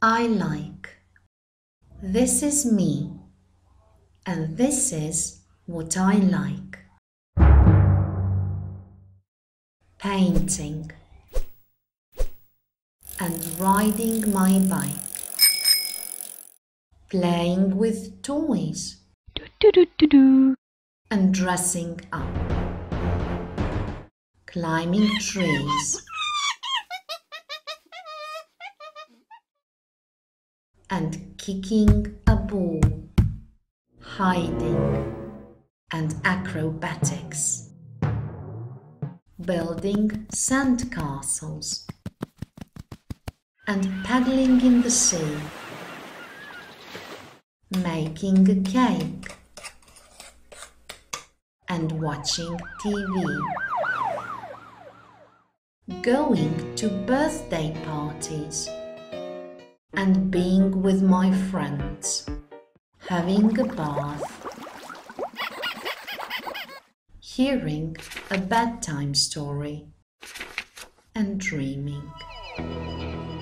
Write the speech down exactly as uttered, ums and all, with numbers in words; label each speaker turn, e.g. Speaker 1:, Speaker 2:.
Speaker 1: I like. This is me, and this is what I like. Painting and riding my bike. Playing with toys.
Speaker 2: Do, do, do, do, do.
Speaker 1: And dressing up. Climbing trees. And kicking a ball. Hiding and acrobatics. Building sandcastles. And paddling in the sea. Making a cake. And watching T V. Going to birthday parties. And being with my friends. Having a bath. Hearing a bedtime story. And dreaming.